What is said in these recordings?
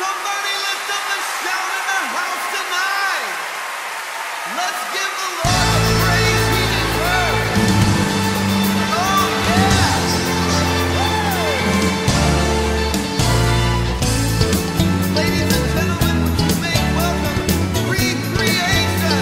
somebody lift up a shout in the house tonight. Let's give the Lord the praise he deserves. Oh, yes. Ladies and gentlemen, would you make welcome Recreation?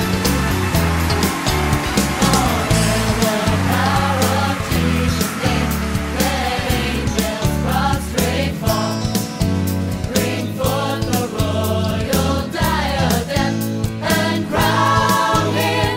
Bring forth the royal diadem and crown him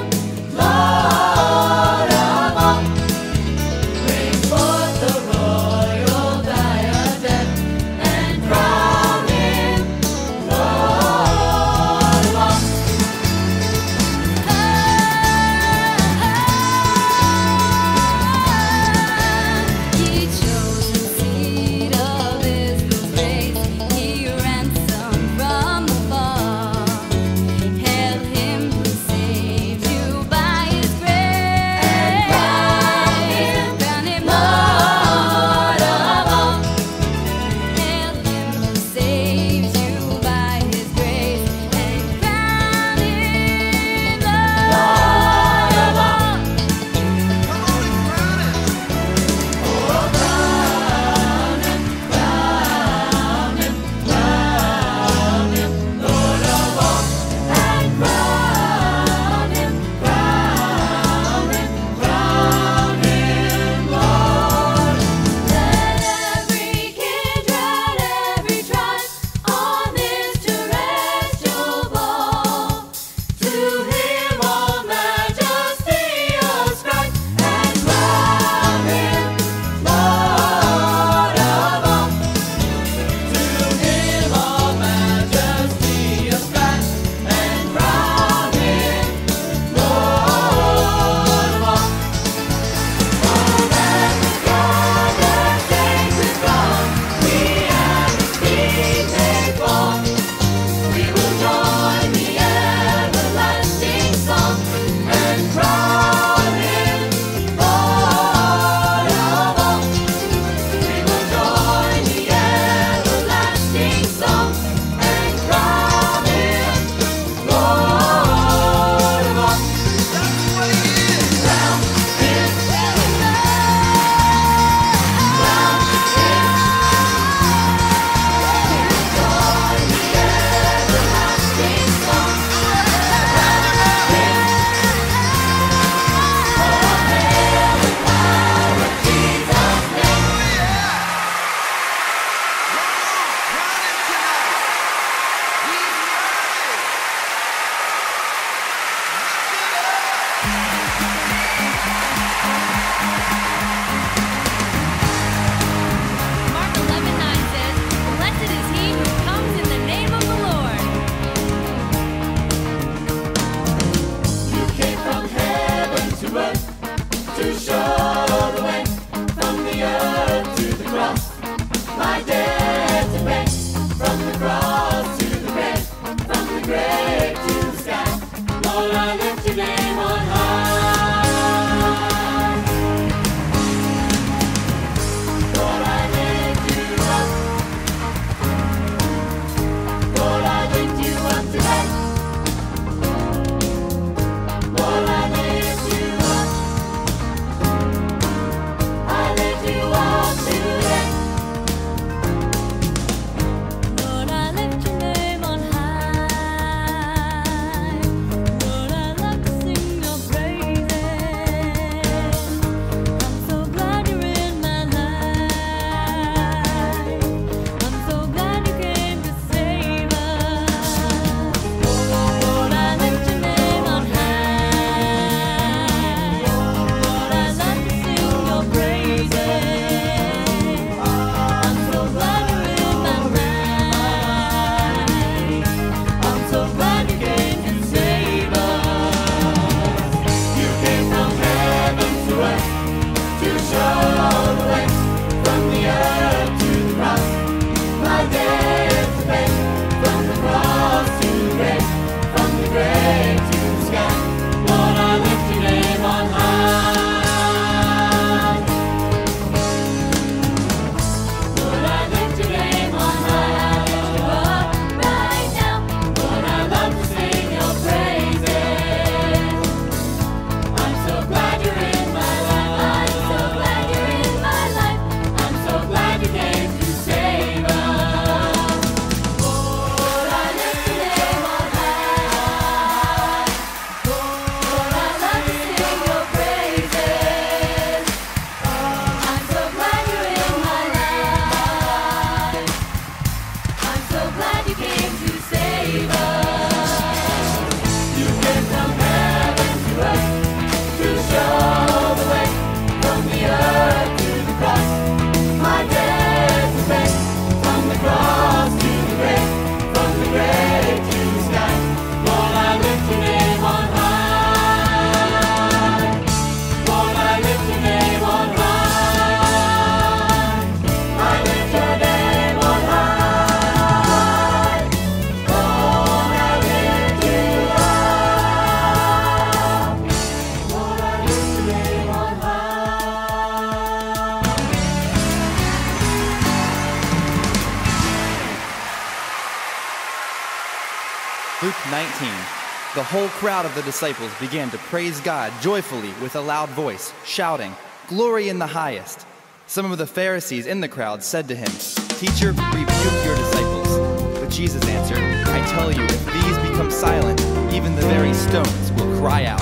Luke 19. The whole crowd of the disciples began to praise God joyfully with a loud voice, shouting, "Glory in the highest." Some of the Pharisees in the crowd said to him, "Teacher, rebuke your disciples." But Jesus answered, "I tell you, if these become silent, even the very stones will cry out."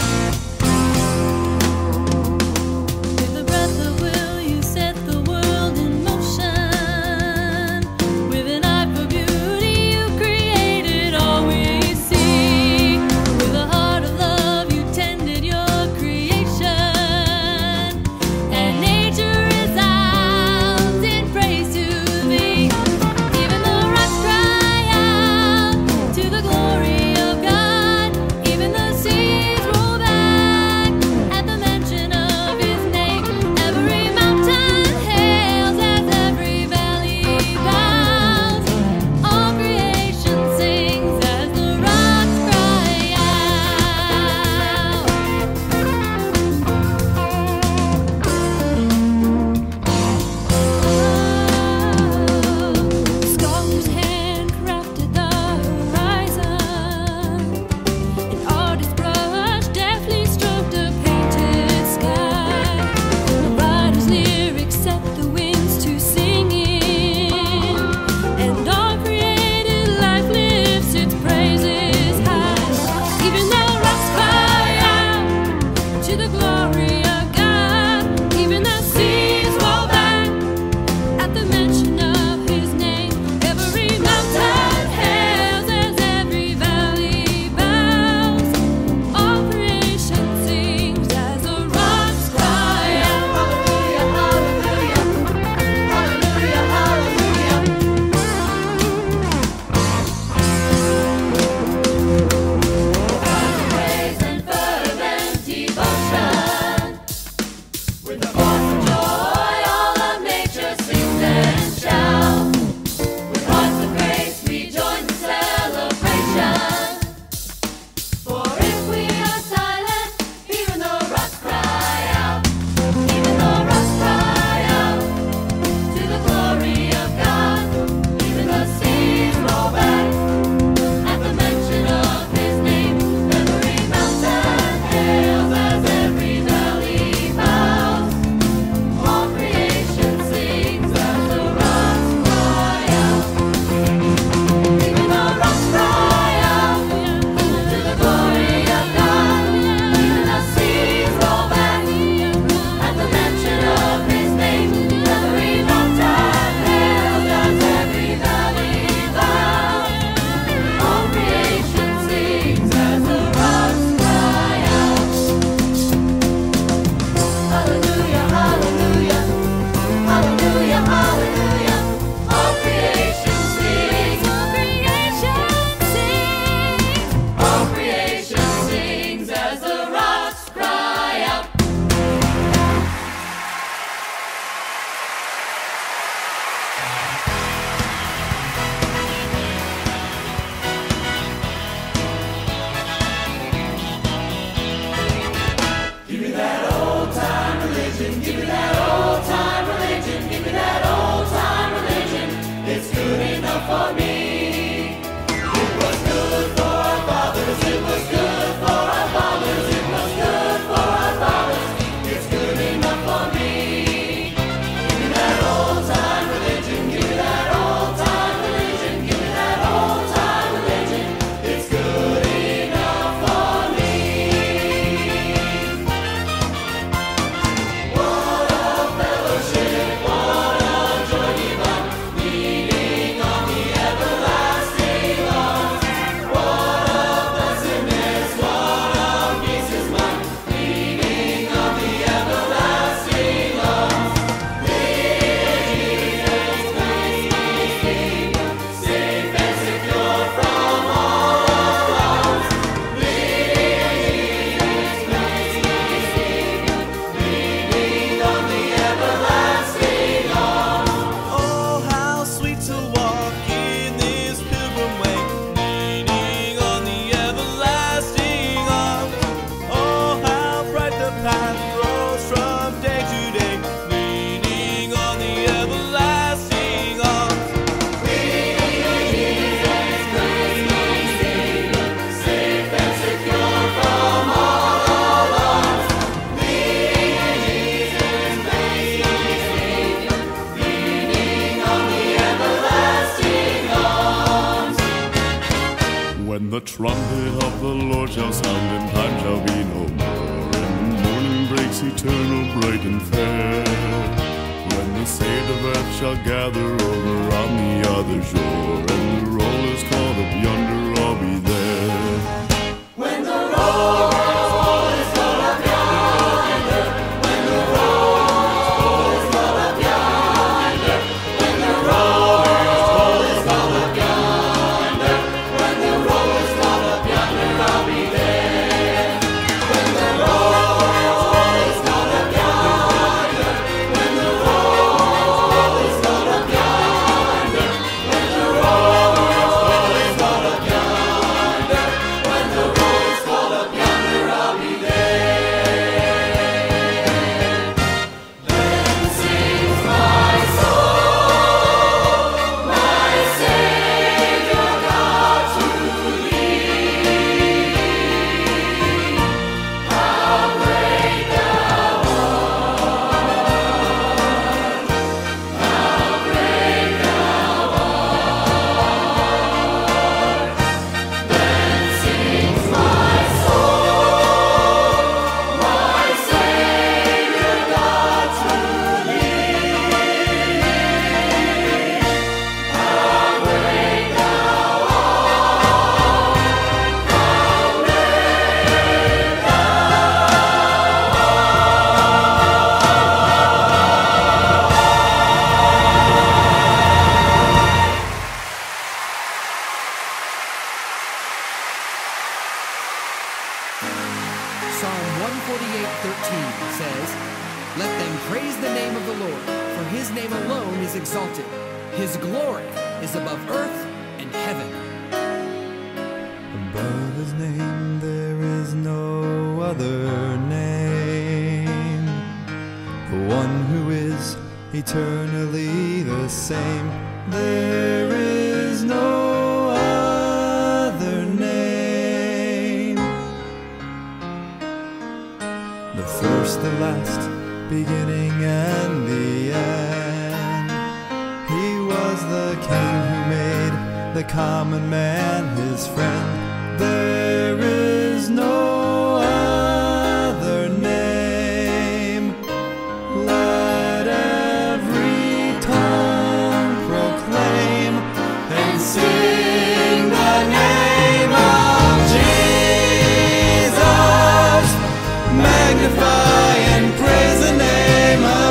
To the glory of God, even the seas roll back. the trumpet of the Lord shall sound, and time shall be no more. And morning breaks eternal, bright and fair, when the saved of earth shall gather over on the other shore, and the roll is called up yonder, I'll be there. When the roll is called up yonder, when the roll is called up yonder, when the roll is called up yonder, when the roll is called up yonder, I'll be there. When the roll is called up yonder, when the roll is called up yonder, when the roll is called up yonder, when the roll is called up yonder, I'll be there. Then sings my soul, my Savior God to thee. How great thou art, how great thou art. Then sings my soul, my Savior God to thee. How great thou art, how great thou Psalm 148:13 says, "Let them praise the name of the Lord, for his name alone is exalted. His glory is above earth and heaven." Above his name there is no other name. The one who is eternally the same. There is no other name. The first, the last, beginning and the end. He was the king who made the common man his friend. There is no other name. Let every tongue proclaim and sing the name of Jesus. Magnify and praise the name of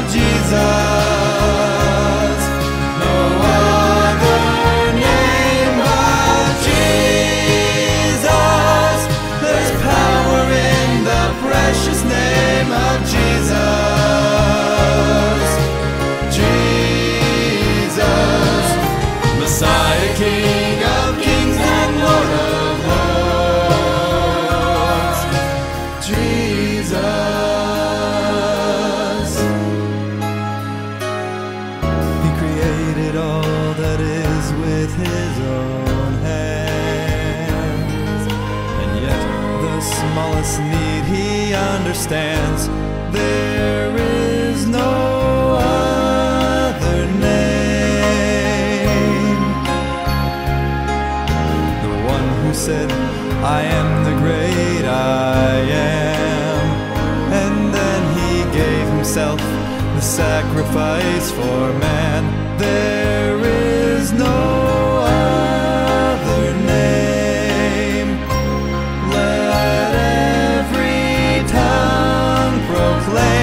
Jesus. No other name but Jesus. There's power in the precious name of Jesus. Jesus, Messiah, King of kings and Lord of lords. Jesus, he created all that is with his own hands, and yet the smallest need he understands. There is no other name. The one who said, "I am the great I am," and then he gave himself the sacrifice for man. There is no other name. Let every tongue proclaim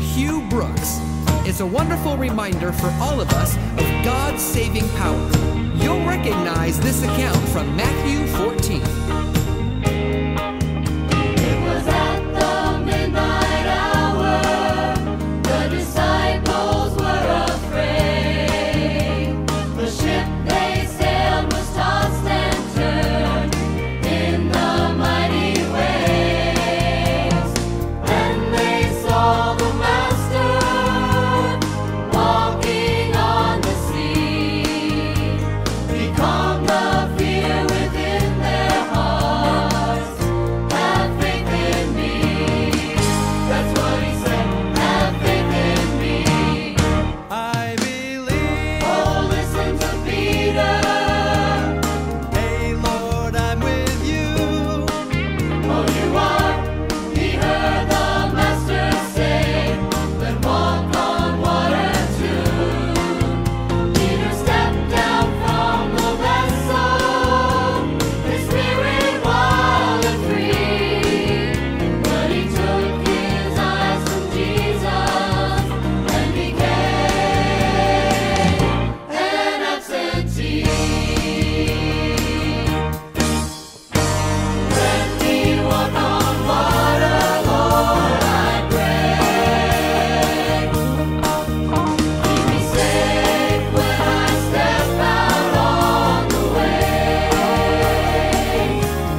Hugh Brooks. It's a wonderful reminder for all of us of God's saving power. You'll recognize this account from Matthew 14. It was at the midnight hour, the disciples were afraid. The ship they sailed was tossed and turned in the mighty waves. Then they saw the Master walking on the sea. He calmed the fear within their hearts. Have faith in me. That's what he said. Have faith in me. I believe. Oh, listen to Peter. Hey, Lord, I'm with you. Oh, you are. He heard the Master say, "Then walk on water too." Peter stepped down from the vessel, his spirit wild and free. But he took his eyes from Jesus and became an absentee. Let me walk on water, Lord, I pray. Keep me safe when I step out on the way.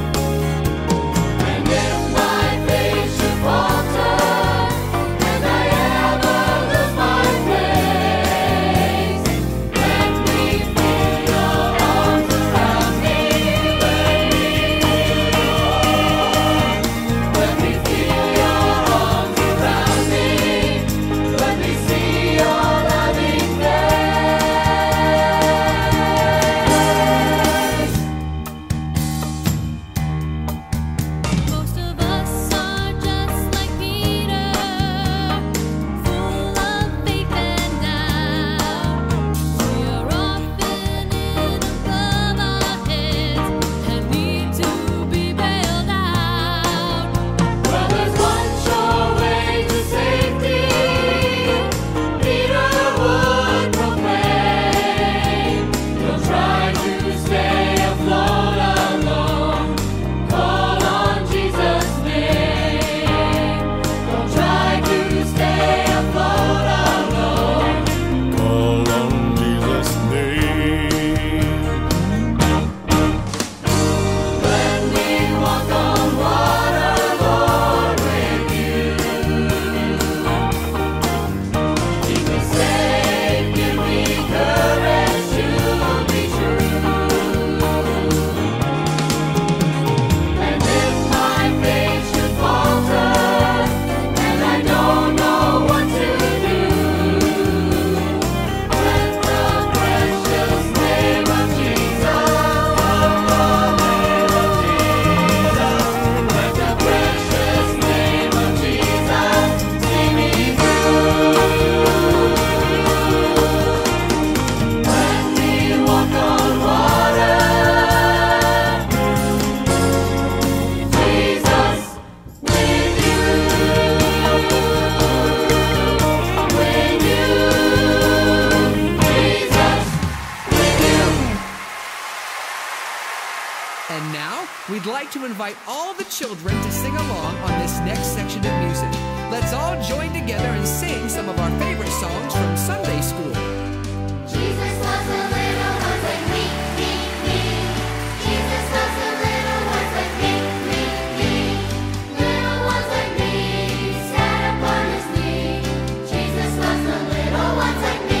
And if my faith should falter, and I ever lose my place, let me feel your arms around me. Let me feel your arms around me. Let me see your loving face. Most of us are just like Peter, full of faith and doubt. We're often in above our heads and need to be bailed out. Well, there's one sure way to safety, Peter would proclaim. Don't try to stay afloat alone. Call on Jesus' name. Don't try to stay afloat alone. Call on Jesus' name. Let me walk on water, Lord, with you. Keep me safe, give me courage to be true. And if my faith should falter, and I don't know what to do, let the precious name of Jesus, let the precious name of Jesus see me through. Let me walk on water, Jesus, with you, Jesus, with you. And now, we'd like to invite all the children to sing along on this next section of music. Let's all join together and sing some of our favorite songs from Sunday school. Jesus loves the little ones like me. Jesus loves the little ones like me. Little ones like me, sat upon his knee. Jesus loves the little ones like me.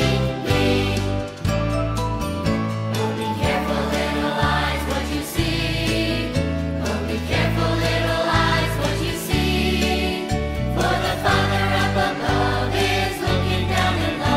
Oh, be careful, little eyes, what you see. Oh, be careful, little eyes, what you see. For the Father up above is looking down in love.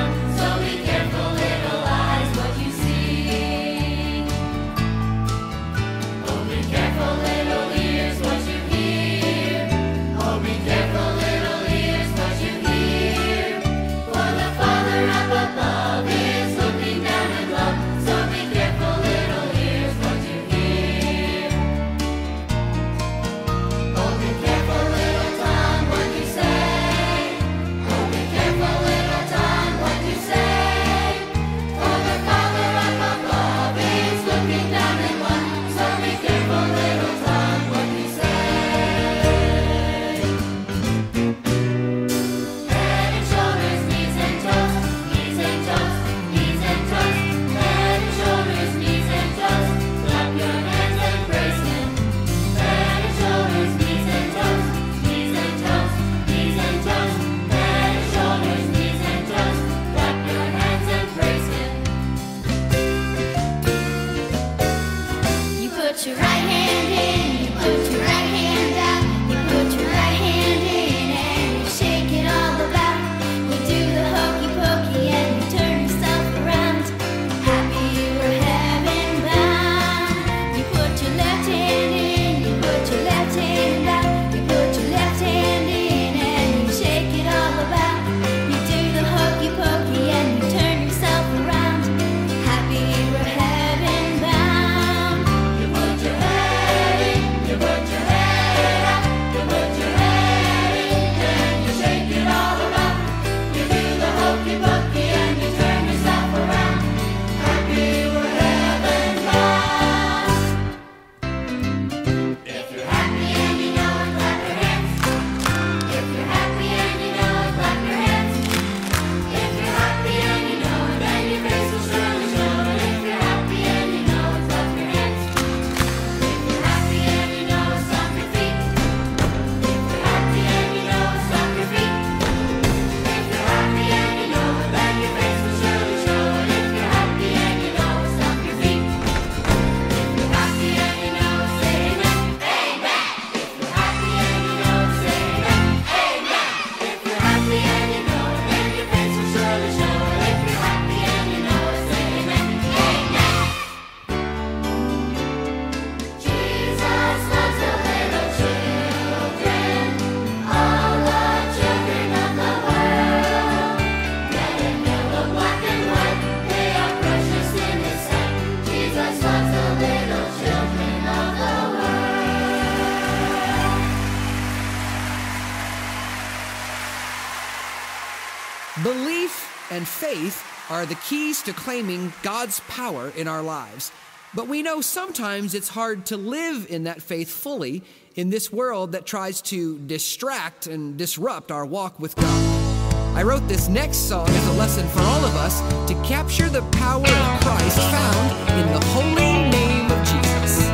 Belief and faith are the keys to claiming God's power in our lives. But we know sometimes it's hard to live in that faith fully in this world that tries to distract and disrupt our walk with God. I wrote this next song as a lesson for all of us to capture the power of Christ found in the holy name of Jesus.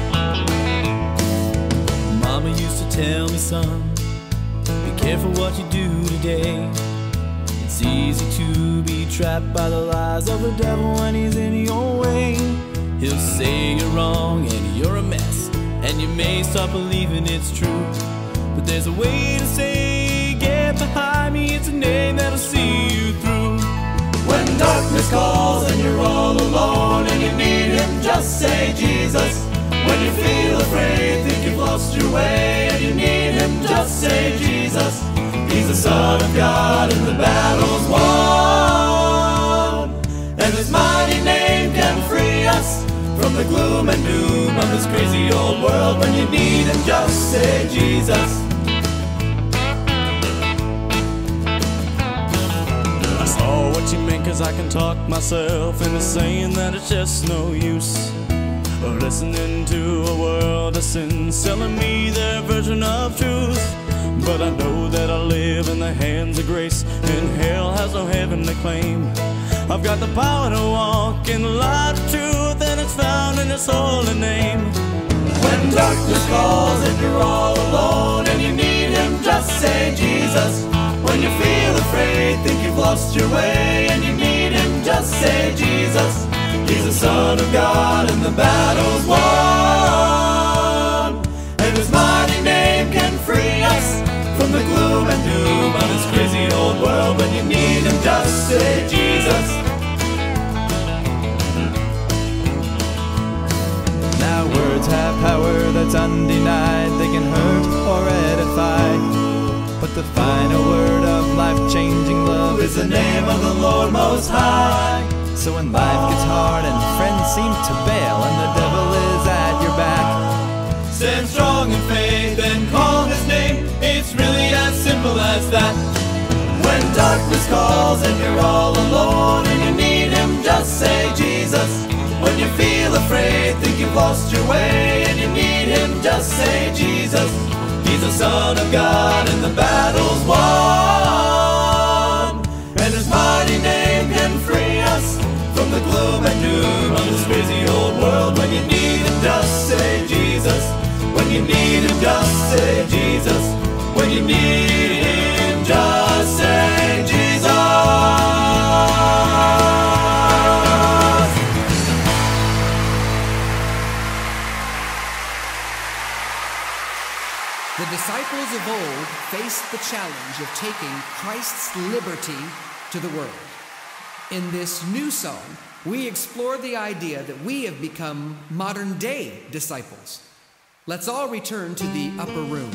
Mama used to tell me, son, be careful what you do today. It's easy to be trapped by the lies of the devil when he's in your way. He'll say you're wrong and you're a mess, and you may start believing it's true. But there's a way to say, get behind me, it's a name that'll see you through. When darkness calls and you're all alone and you need him, just say Jesus. When you feel afraid, think you've lost your way and you need him, just say Jesus. He's the Son of God and the battle's won, and his mighty name can free us from the gloom and doom of this crazy old world. When you need him, just say Jesus. I saw what you meant, 'cause I can talk myself into saying that it's just no use of listening to a world of sin selling me their version of truth. But I know that I live in the hands of grace, and hell has no heaven to claim. I've got the power to walk in the light of truth, and it's found in his holy name. When darkness calls and you're all alone and you need him, just say Jesus. When you feel afraid, think you've lost your way and you need him, just say Jesus. He's the Son of God and the battle's won, and his mighty name can free us from the gloom and doom of this crazy old world. When you need him, just say Jesus. Now words have power that's undenied. They can hurt or edify, but the final word of life-changing love Is the name of the Lord Most High. So when life gets hard and friends seem to bail and the devil is at your back, Stand strong in faith and call his name. It's really as simple as that. When darkness calls and you're all alone and you need him, just say Jesus. When you feel afraid, think you've lost your way and you need him, just say Jesus. He's the Son of God and the battle's won, and his mighty name can free us from the gloom and doom of this crazy old world. When you need him, just say Jesus. When you need him, just say Jesus. When you need him, just say Jesus. The disciples of old faced the challenge of taking Christ's liberty to the world. In this new song, we explore the idea that we have become modern-day disciples. Let's all return to the upper room.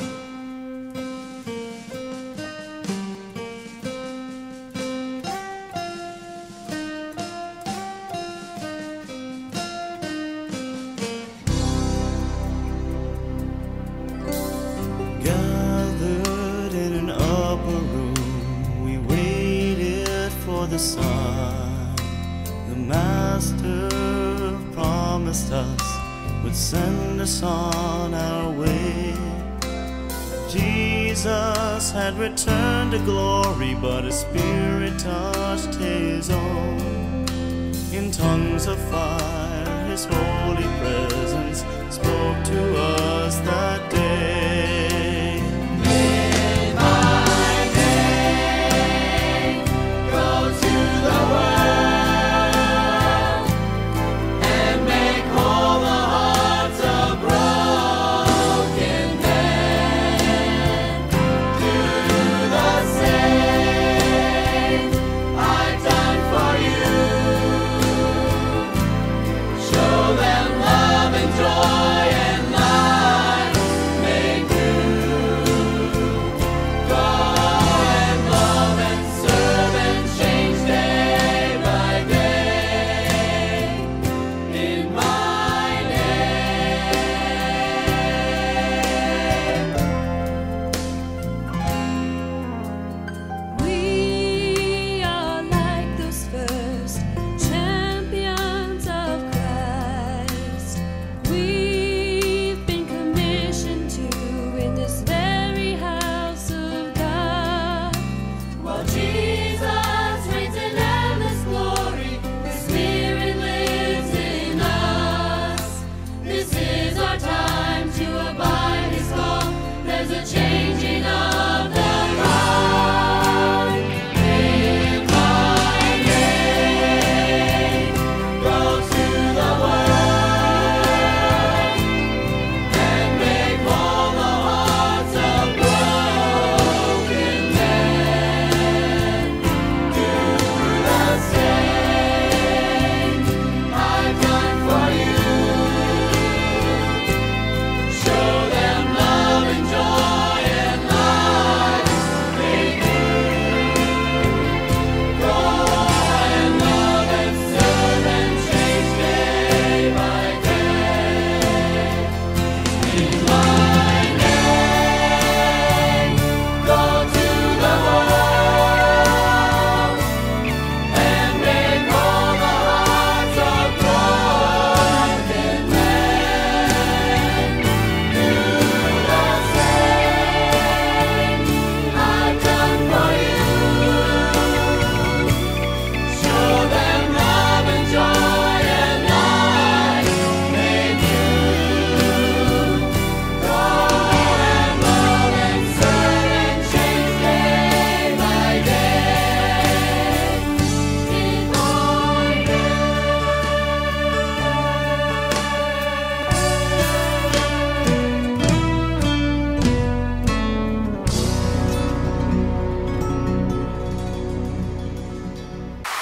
Gathered in an upper room, we waited for the sun. The Master promised us would send us on our way. Jesus had returned to glory, but his spirit touched his own. In tongues of fire, his holy presence spoke to us that day. May my name go to the world and make whole the hearts of broken men. Do the same I've done for you. Show them love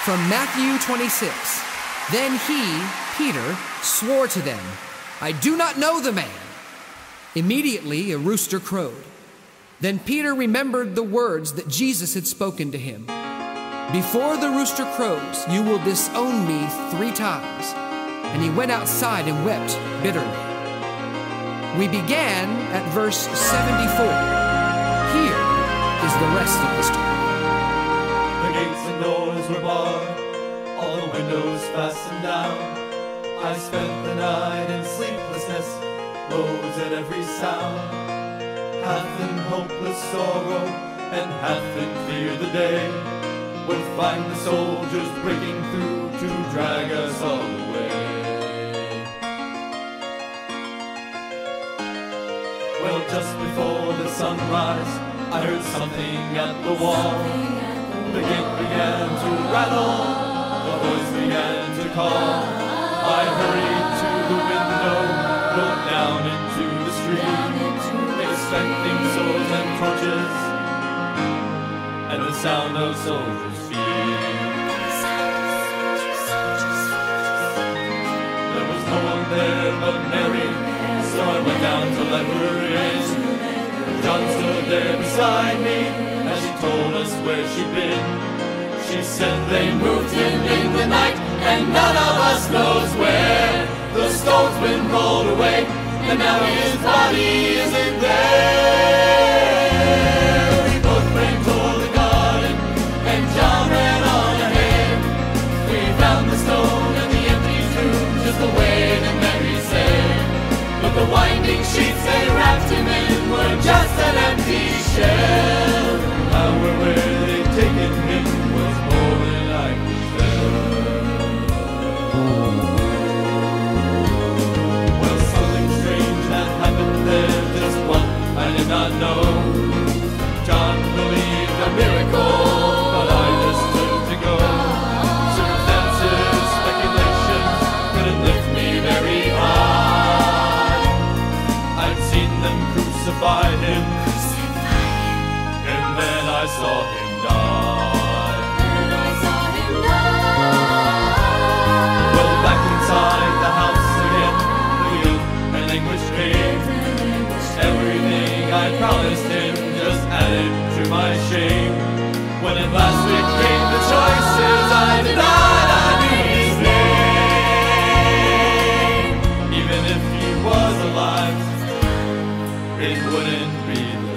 From Matthew 26. Then he, Peter, swore to them, I do not know the man. Immediately a rooster crowed. Then Peter remembered the words that Jesus had spoken to him. Before the rooster crows, you will disown me 3 times. And he went outside and wept bitterly. We began at verse 74. Here is the rest of the story. The gates and doors were barred, all the windows fastened down. I spent the night in sleeplessness, rose at every sound. Half in hopeless sorrow, and half in fear the day would find the soldiers breaking through to drag us all away. Well, just before the sunrise, I heard something at the wall. The gate began to rattle, the voice began to call. I hurried to the window, looked down into the street, expecting swords and torches, and the sound of soldiers' feet. There was no one there but Mary, so I went down to let her in. John stood there beside me as she told us where she'd been. She said they moved him in the night, and none of us knows where. The stone's been rolled away, and now his body isn't there. We both ran toward the garden, and John ran on ahead. We found the stone and the empty tomb, just the way that Mary said. But the winding sheets they wrapped him in were just an empty shell. How or where they'd taken him was more than I could tell. Well, something strange had happened there, just what I did not know. John believed a miracle, but I just took to go. Circumstances, speculations couldn't lift me very high. I'd seen them crucify him, and then I saw him die. Well, back inside the house again, the guilt and anguish came. Everything I promised him just added to my shame. When at last we came to choices, I denied I knew his name. Even if he was alive, it wouldn't be the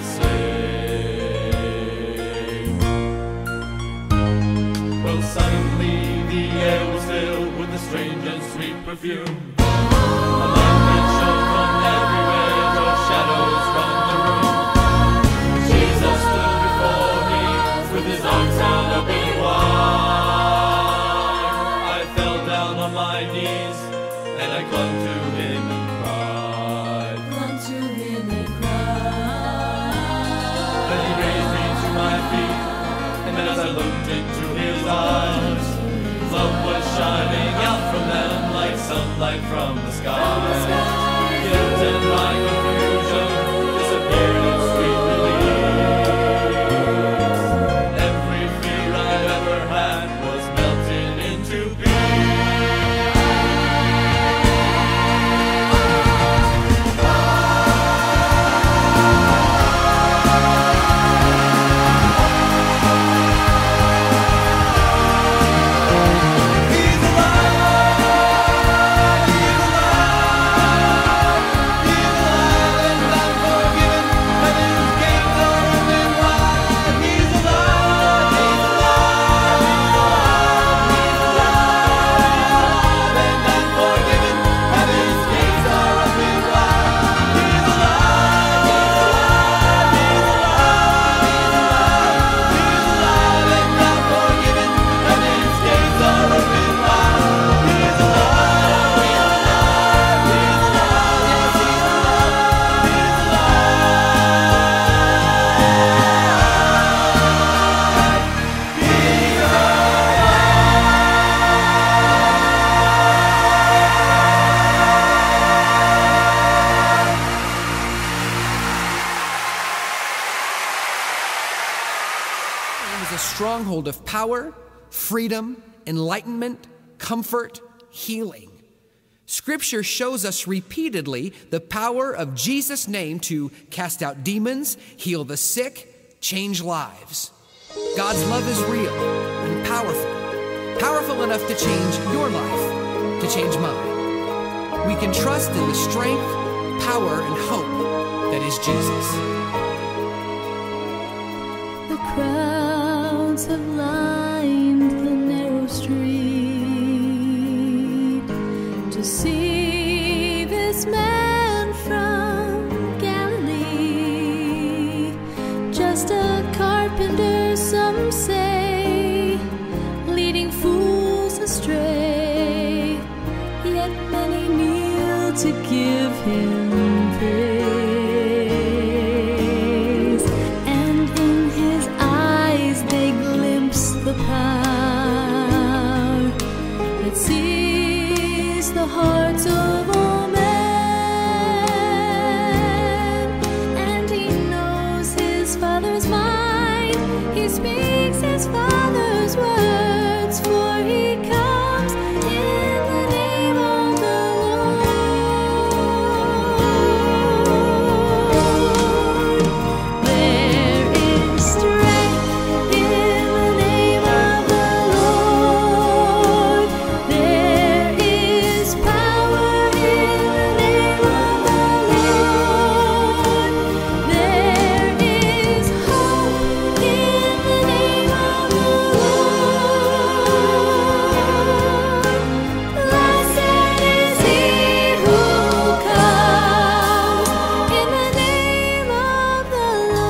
same. Well, suddenly the air was filled with a strange and sweet perfume. A light that shone from everywhere, drove shadows from the room. Jesus stood before me with his arms held open wide. I fell down on my knees and I clung to him and cried. Then he raised me to my feet, and then as I looked into his eyes, love was shining out from them like sunlight from the sky. Guilt and my confusion disappeared in sweet release. Every fear I'd ever had was melted into Stronghold of power, freedom, enlightenment, comfort, healing. Scripture shows us repeatedly the power of Jesus' name to cast out demons, heal the sick, change lives. God's love is real and powerful enough to change your life, to change mine. We can trust in the strength, power, and hope that is Jesus. The crowds have lined the narrow street to see this man from Galilee. Just a carpenter, some say, leading fools astray. Yet many kneel to give him praise, and in his eyes they glimpse the power that sees the hearts of all men. And he knows his Father's mind, he speaks his Father's words, for he comes in the name of the Lord. There is strength in the name of the Lord. There is power in the name of the Lord. There is hope in the name of the Lord. Blessed is he who comes in the name of the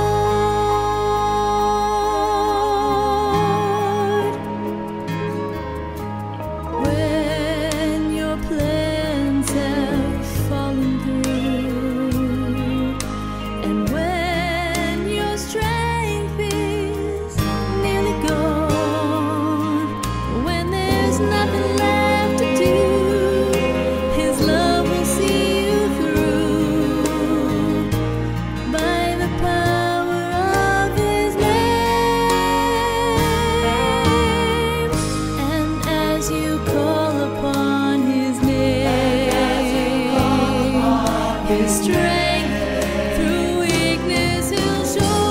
Lord. When your plans have fallen through, and when your strength is nearly gone, when there's nothing left to do, his love will see you through by the power of his name. And as you call upon his name, his strength through weakness he'll show.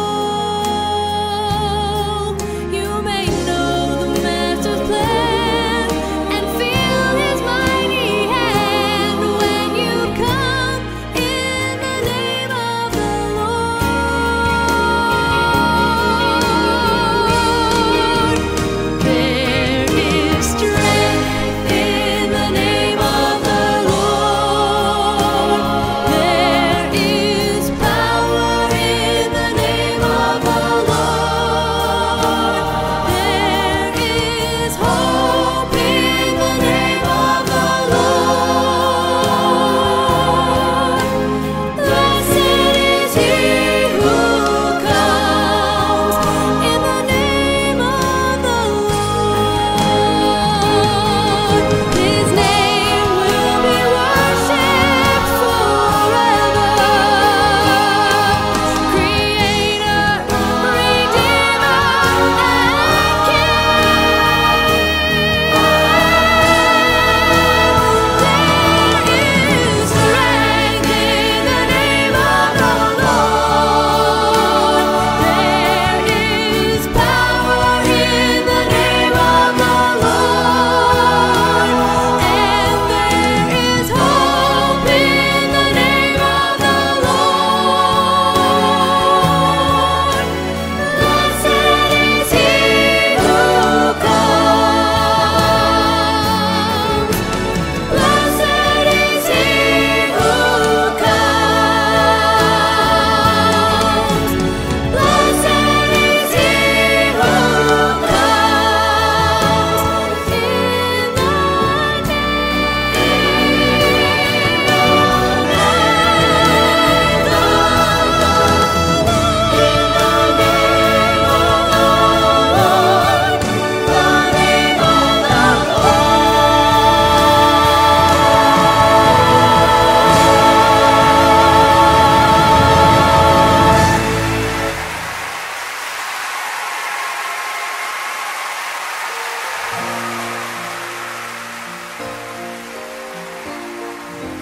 You may know the master's plan and feel his mighty hand when you come in the name of the Lord. There is strength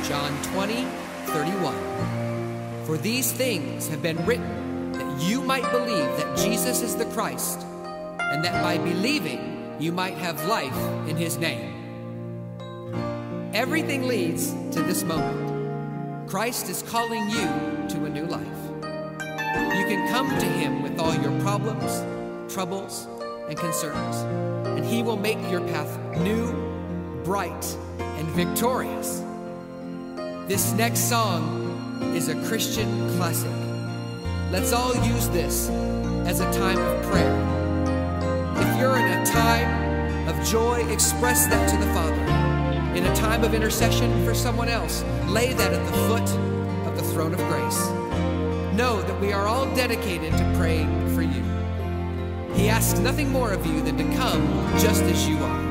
John 20:31. For these things have been written that you might believe that Jesus is the Christ, and that by believing you might have life in his name. Everything leads to this moment. Christ is calling you to a new life. You can come to him with all your problems, troubles, and concerns, and he will make your path new, bright, and victorious. This next song is a Christian classic. Let's all use this as a time of prayer. If you're in a time of joy, express that to the Father. In a time of intercession for someone else, lay that at the foot of the throne of grace. Know that we are all dedicated to praying for you. He asks nothing more of you than to come just as you are.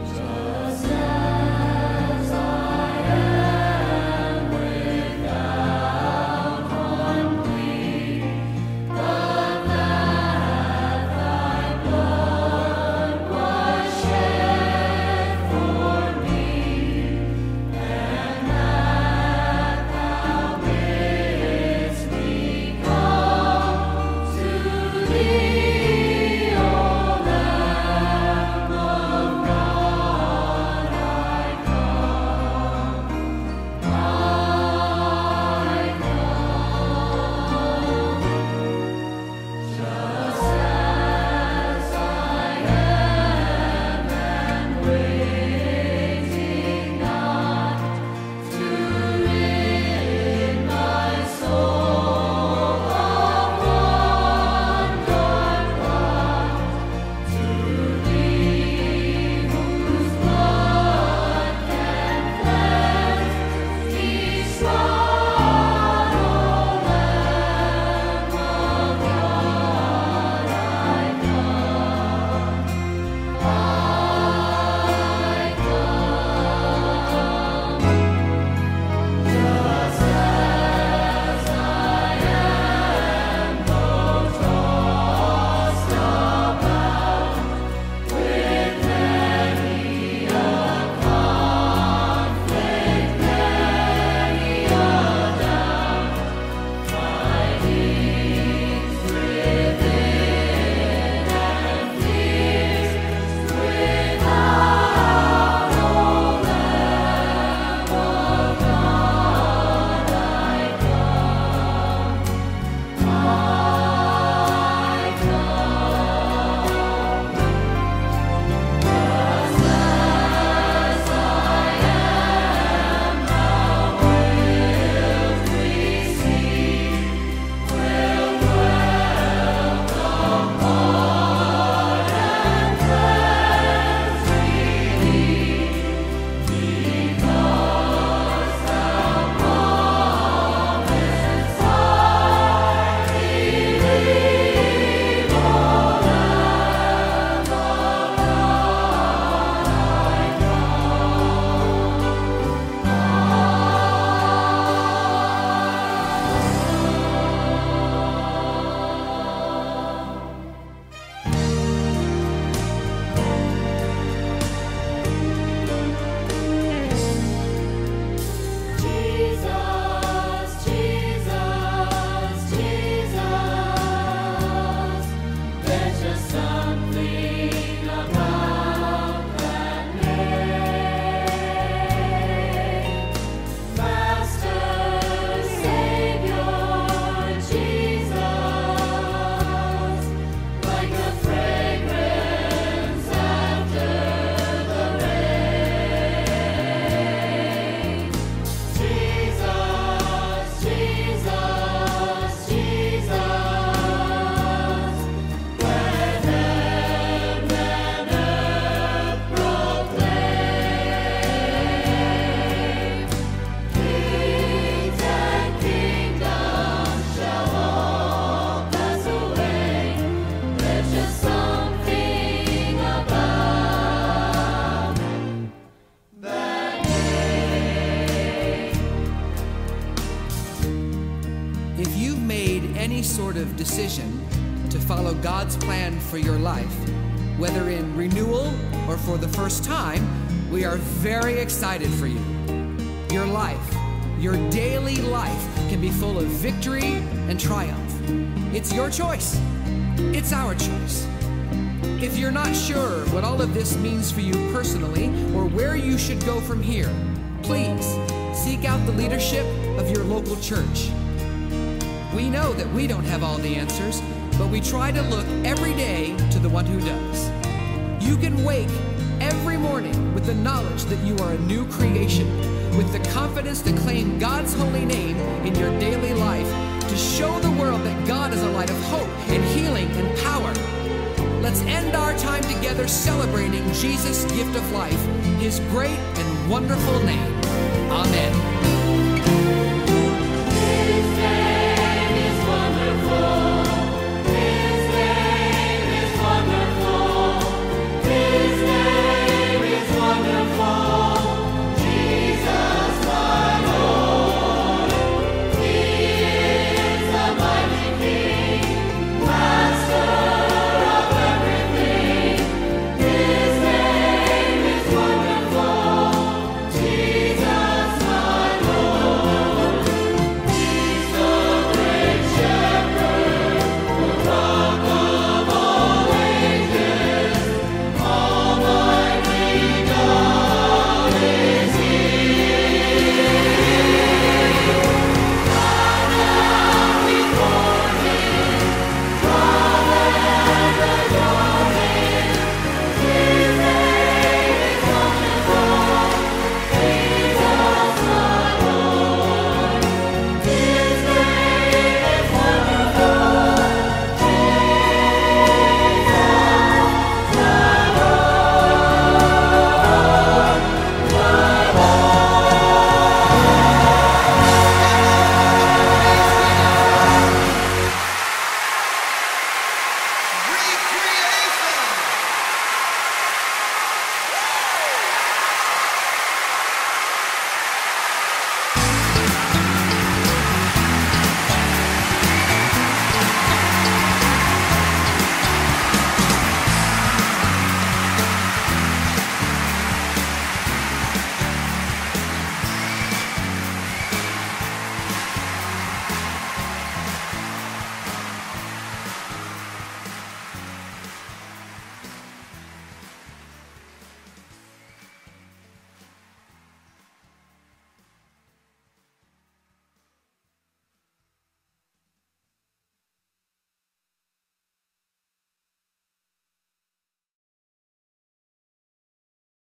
sort of decision to follow God's plan for your life, whether in renewal or for the first time, we are very excited for you. Your life your daily life can be full of victory and triumph. It's your choice. It's our choice. If you're not sure what all of this means for you personally or where you should go from here, please seek out the leadership of your local church. We know that we don't have all the answers, but we try to look every day to the one who does. You can wake every morning with the knowledge that you are a new creation, with the confidence to claim God's holy name in your daily life, to show the world that God is a light of hope and healing and power. Let's end our time together celebrating Jesus' gift of life, his great and wonderful name. Amen.